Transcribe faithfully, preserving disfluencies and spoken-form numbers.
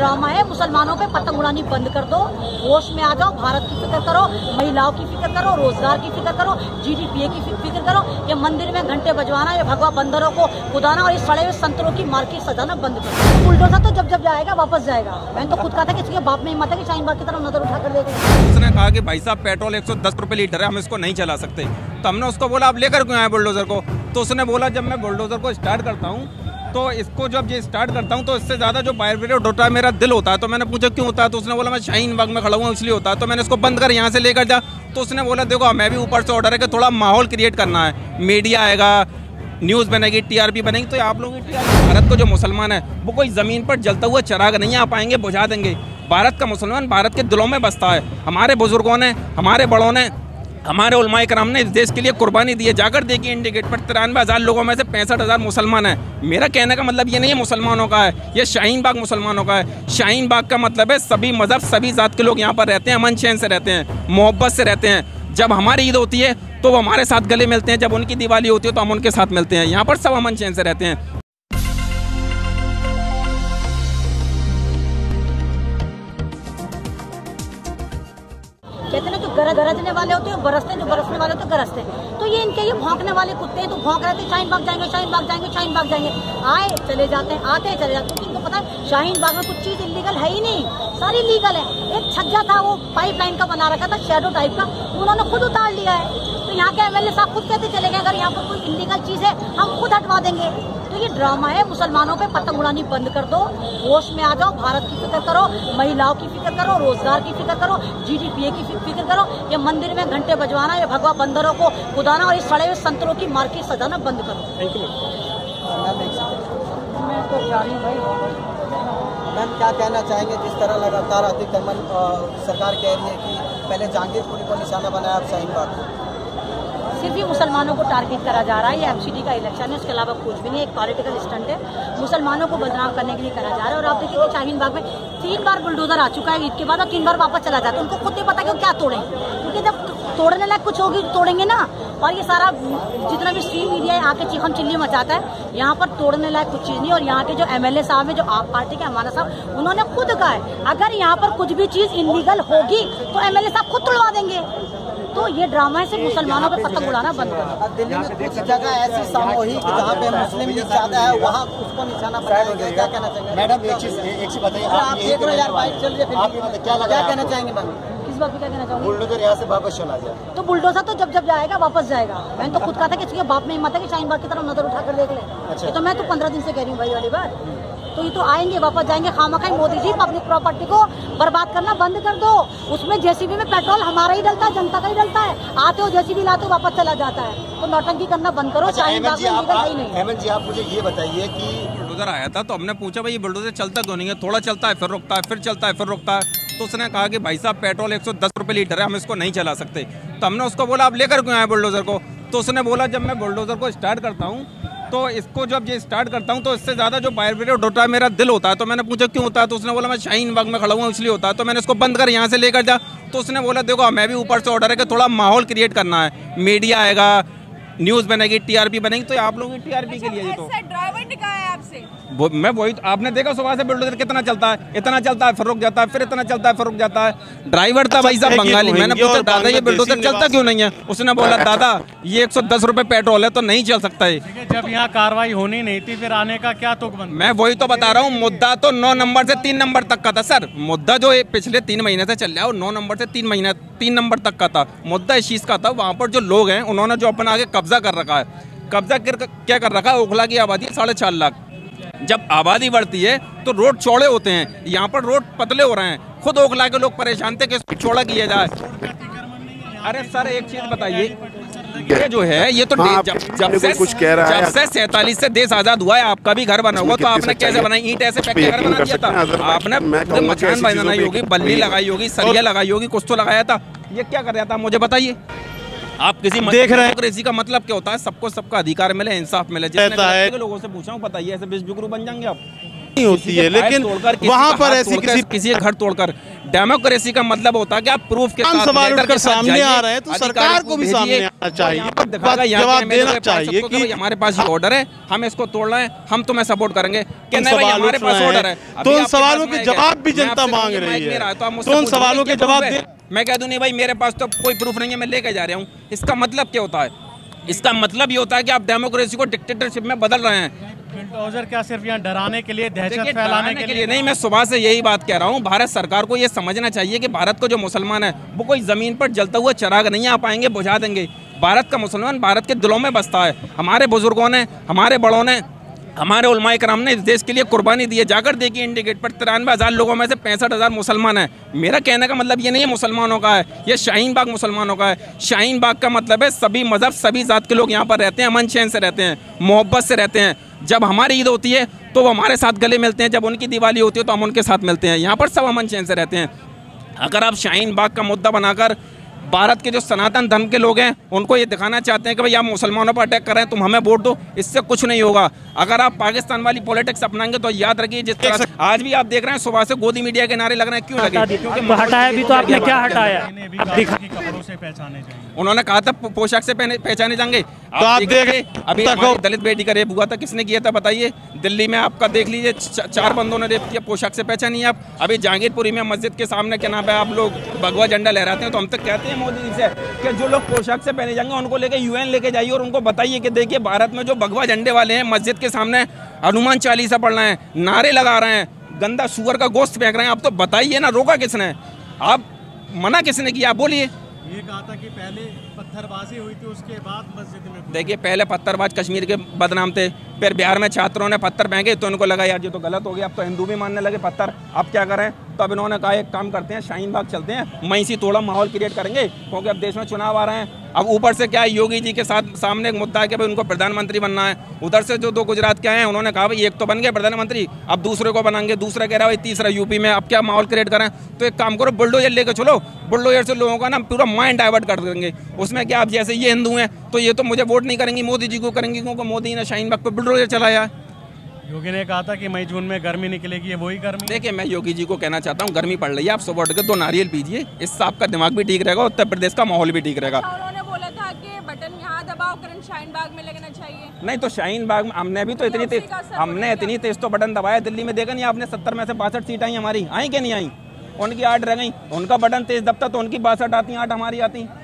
Drama है। मुसलमानों पे पतंग उड़ानी बंद कर दो, होश में आ जाओ, भारत की फिक्र करो, महिलाओं की फिक्र करो, रोजगार की फिक्र करो, जीडीपी की फिक्र करो। ये मंदिर में घंटे बजवाना, ये भगवा बंदरों को कुदाना और ये सड़े हुए संतरों की मार के सजाना बंद करो। बुलडोजर तो जब जब जाएगा वापस जाएगा। मैंने तो खुद कहा था कि इसके बाप में हिम्मत है कि शाहीन बाग की तरफ नजर उठा कर देखें। उसने कहा कि भाई साहब पेट्रोल एक सौ दस रुपए लीटर है, हम इसको नहीं चला सकते। तो हमने उसको बोला आप लेकर क्यों आए बुलडोजर को? तो उसने बोला जब मैं बुलडोजर को स्टार्ट करता हूँ तो इसको जब ये स्टार्ट करता हूँ तो इससे ज़्यादा जो वाइब्रेट होता है मेरा दिल होता है। तो मैंने पूछा क्यों होता है? तो उसने बोला मैं शाहीन बाग में खड़ा हुआ इसलिए होता है। तो मैंने इसको बंद कर यहाँ से लेकर जा। तो उसने बोला देखो मैं भी ऊपर से ऑर्डर है कि थोड़ा माहौल क्रिएट करना है, मीडिया आएगा, न्यूज़ बनेगी, टीआरपी बनेगी। तो आप लोगों की टीआरपी, भारत को जो मुसलमान है वो कोई ज़मीन पर जलता हुआ चिराग नहीं आ पाएंगे, बुझा देंगे। भारत का मुसलमान भारत के दिलों में बसता है। हमारे बुजुर्गों ने, हमारे बड़ों ने, हमारे उलमाए कराम ने इस देश के लिए कुर्बानी दी है। जाकर देखिए इंडिया गेट पर तिरानवे हज़ार लोगों में से पैंसठ हज़ार मुसलमान हैं। मेरा कहने का मतलब ये नहीं है मुसलमानों का है, ये शाहीन बाग मुसलमानों का है। शाहीन बाग का मतलब है सभी मज़हब, सभी जात के लोग यहाँ पर रहते हैं, अमन चैन से रहते हैं, मोहब्बत से रहते हैं। जब हमारी ईद होती है तो वो हमारे साथ गले मिलते हैं, जब उनकी दिवाली होती है तो हम उनके साथ मिलते हैं। यहाँ पर सब अमन चैन से रहते हैं। कहते हैं ना जो गर, गरजने वाले होते हैं बरसते हैं, जो बरसने वाले होते हैं गरजते हैं। तो ये इनके ये भौंकने वाले कुत्ते हैं, तो भौंक रहे थे शाहीन बाग जाएंगे, शाहीन बाग जाएंगे, शाहीन बाग जाएंगे। आए चले जाते हैं, आते हैं चले जाते हैं। इनको पता है शाहीन बाग में कुछ चीज इलीगल है ही नहीं, सारी लीगल है। एक छज्जा था वो पाइपलाइन का बना रखा था, शैडो टाइप का, उन्होंने खुद उतार लिया है। तो यहाँ के एमएलए साहब खुद कहते चले गए अगर यहाँ पर कोई इलीगल चीज है हम खुद हटवा देंगे। तो ये ड्रामा है। मुसलमानों पे पतंग उड़ानी बंद कर दो, होश में आ जाओ, भारत की फिक्र करो, महिलाओं की फिक्र करो, रोजगार की फिक्र करो, जीडीपी की फिक्र करो। ये मंदिर में घंटे बजवाना, ये भगवा बंदरों को कुदाना और ये सड़े हुए संतरों की मार के सजाना बंद करो। थैंक यू मैं तो जा रही हूँ भाई। मैम क्या कहना चाहेंगे जिस तरह लगातार अतिक्रमण सरकार कह रही है कि पहले जहांगीरपुरी को निशाना बनाया अब शाहीन बाग को? सिर्फ ही मुसलमानों को टारगेट करा जा रहा है। ये एमसीडी का इलेक्शन है, उसके अलावा कुछ भी नहीं। एक पॉलिटिकल स्टंट है, मुसलमानों को बदनाम करने के लिए करा जा रहा है। और आप देखिए शाहीन बाग में तीन बार बुलडोजर आ चुका है ईद के बाद और तीन बार वापस चला जाता है। उनको खुद नहीं पता कि वो क्या तोड़ें, क्योंकि जब तोड़ने लायक कुछ होगी तोड़ेंगे ना। और ये सारा जितना भी स्ट्रीम मीडिया है आके चीखम चिल्ली मचाता है, यहाँ पर तोड़ने लायक कुछ चीज नहीं। और यहाँ के जो एमएलए साहब है, जो आप पार्टी के हमारा साहब, उन्होंने खुद कहा है अगर यहाँ पर कुछ भी चीज इलीगल होगी तो एमएलए साहब खुद तोड़वा देंगे। तो ये ड्रामा है, सिर्फ मुसलमानों पे पतंग उड़ाना बंद करो। दिल्ली में कुछ जगह ऐसी सामूहिक जहाँ पे मुस्लिम लीग ज्यादा है वहाँ उसको निशाना बनाया गया, क्या कहना चाहेंगे? मैडम एक चीज एक चीज बताइए, आप एक हजार बाईस चल रही है, क्या कहना चाहेंगे मैम? किस बात पे क्या कहना चाहूँगी? बुलडोजर यहाँ से वापस चला जाए तो बुलडोजर तो जब जब जाएगा वापस जाएगा। मैंने तो खुद कहा था कि इसके बाप में हिम्मत है कि शाहीन बाग की तरफ नजर उठा कर देख ले। ये तो मैं तो पंद्रह दिन से कह रही हूँ भाई वाली बात। तो ये तो आएंगे वापस जाएंगे। खामखाई मोदी जी पब्लिक प्रॉपर्टी को बर्बाद करना बंद कर दो। उसमें जेसीबी में पेट्रोल हमारा ही डलता है, जनता का ही डलता है। आते हो जेसीबी लाते हो वापस चला जाता है। तो नौटंकी करना बंद करो। शाहीन बाग में लीगल है ही नहीं। हेमंत जी आप मुझे ये बताइए कि बुलडोजर आया था तो हमने पूछा भाई ये बुलडोजर चलता क्यों नहीं है? थोड़ा चलता है फिर रुकता है, फिर चलता है फिर रुकता है। तो उसने कहा कि भाई साहब पेट्रोल एक सौ दस रुपए लीटर है, हम इसको नहीं चला सकते। तो हमने उसको बोला आप लेकर क्यों आए बुलडोजर को? तो उसने बोला जब मैं बुलडोजर को स्टार्ट करता हूँ तो इसको जब ये स्टार्ट करता हूँ तो इससे ज़्यादा जो वाइब्रेट होता है मेरा दिल होता है। तो मैंने पूछा क्यों होता है? तो उसने बोला मैं शाहीन बाग में खड़ा हुआ इसलिए होता है। तो मैंने इसको बंद कर यहाँ से लेकर जा। तो उसने बोला देखो मैं भी ऊपर से ऑर्डर है कि थोड़ा माहौल क्रिएट करना है, मीडिया आएगा, न्यूज़ बनेगी, टीआरपी बनेगी। तो आप लोगों की टीआरपी के लिए ये तो ड्राइवर ने कहा है आपसे वो मैं वही तो आपने देखा सुबह से बुलडोजर कितना चलता है, इतना चलता है फिर रुक जाता है, फिर इतना चलता है फिर रुक जाता है। ड्राइवर था भाई साहब बंगाली। मैंने पूछा दादा ये बुलडोजर चलता क्यों नहीं है? उसने बोला दादा ये एक सौ दस रुपए पेट्रोल है तो नहीं चल सकता है। जब यहाँ कार्रवाई होनी नहीं थी फिर आने का क्या तुक बनता? मैं वही तो बता रहा हूँ, मुद्दा तो नौ नंबर से तीन नंबर तक का था सर। मुद्दा जो पिछले तीन महीने से चल रहा है वो नौ नंबर से तीन महीने तीन नंबर तक का था। मुद्दा इस चीज का था वहाँ पर जो लोग हैं उन्होंने जो अपना आगे कब्जा कर रखा है। कब्जा क्या कर रखा है? ओखला की आबादी है साढ़े चार लाख। जब आबादी बढ़ती है तो रोड चौड़े होते हैं, यहाँ पर रोड पतले हो रहे हैं। खुद ओखला के लोग परेशान थे कि चौड़ा किया जाए। अरे सर एक चीज बताइए, ये जो है ये तो हाँ, जब जब से कुछ कह रहा जब है। से सैतालीस से देश आजाद हुआ है आपका भी घर बना हुआ तो आपने कैसे बनाई? ईंट ऐसे फेंक के घर बना दिया था आपने? मकान बनाई होगी, बल्ली लगाई होगी, सरिया लगाई होगी, कुछ तो लगाया था। ये क्या कर रहा था मुझे बताइए आप? किसी देख रहे हैं डेमोक्रेसी का मतलब क्या होता है? सबको सबका अधिकार मिले, इंसाफ मिले। जितने लोगों से पूछा हूँ बताइए, ऐसे बेवकूफ बन जाएंगे आप? नहीं होती है, लेकिन वहाँ पर ऐसी किसी किसी घर तोड़कर डेमोक्रेसी का मतलब होता है कि आप प्रूफ के साथ सवाल उठकर सामने आ रहे हैं तो सरकार को भी सामने आना चाहिए, जवाब देना चाहिए कि हमारे पास ये ऑर्डर है, हम इसको तोड़ रहे हैं, हम तुम्हें सपोर्ट करेंगे। हमारे पास ऑर्डर है तो उन सवालों के जवाब भी जनता मांग रही है, तो उन सवालों के जवाब दे। मैं कह दूं नहीं भाई मेरे पास तो कोई प्रूफ नहीं है, मैं लेके जा रहा हूँ, इसका मतलब क्या होता है? इसका मतलब ये होता है कि आप डेमोक्रेसी को डिक्टेटरशिप में बदल रहे हैं। बुलडोजर क्या सिर्फ यहाँ डराने के लिए, दहशत फैलाने के, के लिए नहीं, मैं सुबह से यही बात कह रहा हूँ। भारत सरकार को ये समझना चाहिए कि भारत को जो मुसलमान है वो कोई जमीन पर जलता हुआ चिराग नहीं आ पाएंगे, बुझा देंगे। भारत का मुसलमान भारत के दिलों में बसता है। हमारे बुजुर्गों ने, हमारे बड़ों ने, हमारे उलमाए कराम ने इस देश के लिए कुर्बानी दी है। जाकर देखिए इंडिकेट पर तिरानवे हज़ार लोगों में से पैंसठ हज़ार मुसलमान हैं। मेरा कहने का मतलब ये नहीं है मुसलमानों का है, ये शाहीन बाग मुसलमानों का है। शाहीन बाग का मतलब है सभी मजहब, सभी जात के लोग यहाँ पर रहते हैं, अमन चैन से रहते हैं, मोहब्बत से रहते हैं। जब हमारी ईद होती है तो वो हमारे साथ गले मिलते हैं, जब उनकी दिवाली होती है तो हम उनके साथ मिलते हैं। यहाँ पर सब अमन चैन से रहते हैं। अगर आप शाहीन बाग का मुद्दा बनाकर भारत के जो सनातन धर्म के लोग हैं उनको ये दिखाना चाहते हैं कि भाई आप मुसलमानों पर अटैक कर रहे हैं, तुम हमें वोट दो, इससे कुछ नहीं होगा। अगर आप पाकिस्तान वाली पॉलिटिक्स अपनाएंगे तो याद रखिए, जिस तरह आज भी आप देख रहे हैं सुबह से गोदी मीडिया के नारे लग रहे हैं, क्यों लगे? क्योंकि हटाया भी तो आपने क्या हटाया? कपड़ों से पहचाने जाएंगे, उन्होंने कहा था पोशाक से पहचाने जाएंगे। तो आप देखें अभी दलित बेटी का रेप हुआ था, किसने किया था बताइए? दिल्ली में आपका देख लीजिए, चार बंदों ने रेप किया, पोशाक से पहचानिए आप। अभी जहांगीरपुरी में मस्जिद के सामने क्या नाम है, आप लोग भगवा झंडा लहराते हैं, तो हम तक कहते हैं मोदी जी से कि जो लोग पोशाक से पहने जाएंगे उनको लेके यूएन लेके जाइए और उनको बताइए कि देखिए भारत में जो भगवा झंडे वाले हैं मस्जिद के सामने हनुमान चालीसा पढ़ रहे हैं, नारे लगा रहे हैं, गंदा सुअर का गोश्त फेंक रहे हैं, आप तो बताइए ना, रोका किसने? आप मना किसने किया? बोलिए। ये कहा था कि पहले पत्थरबाजी हुई थी, उसके बाद मस्जिद में। देखिए पहले पत्थरबाज कश्मीर के बदनाम थे, फिर बिहार में छात्रों ने पत्थर फेंके तो इनको लगा यार ये तो गलत हो गया, अब तो हिंदू भी मानने लगे पत्थर, अब क्या करें? तो अब इन्होंने कहा एक काम करते हैं, शाहीन बाग चलते हैं, वहीं से थोड़ा माहौल क्रिएट करेंगे, क्योंकि अब देश में चुनाव आ रहे हैं। अब ऊपर से क्या है, योगी जी के साथ सामने एक मुद्दा है कि भाई उनको प्रधानमंत्री बनना है। उधर से जो दो गुजरात के हैं उन्होंने कहा भाई एक तो बन गए प्रधानमंत्री, अब दूसरे को बनाएंगे, दूसरा कह रहा है भाई तीसरा यूपी में, अब क्या माहौल क्रिएट करें? तो एक काम करो, बुलडोजर लेके चलो, बुलडोजर से लोगों का ना पूरा माइंड डाइवर्ट कर देंगे। उसमें क्या, आप जैसे ये हिंदू हैं तो ये तो मुझे वोट नहीं करेंगी, मोदी जी को करेंगी, क्योंकि मोदी ने शाहीन बाग पर बुलडोजर चलाया। योगी ने कहा था कि मई जून में गर्मी निकलेगी, ये वही गर्मी। देखिए मैं योगी जी को कहना चाहता हूँ, गर्मी पड़ रही है, आप सुबह उठ के दो नारियल पीजिए, इससे आपका दिमाग भी ठीक रहेगा, उत्तर प्रदेश का माहौल भी ठीक रहेगा। उन्होंने बोला था कि बटन यहाँ दबाओ, करंट शाहीन बाग में लगना चाहिए। नहीं तो शाहीन बाग में हमने भी तो इतनी तेज हमने इतनी तेज तो बटन दबाया, दिल्ली में देखा नहीं आपने, सत्तर में से बासठ सीट आई हमारी, आई क्या नहीं आई? उनकी आठ रह गई, उनका बटन तेज दबता तो उनकी बासठ आती, आठ हमारी आती।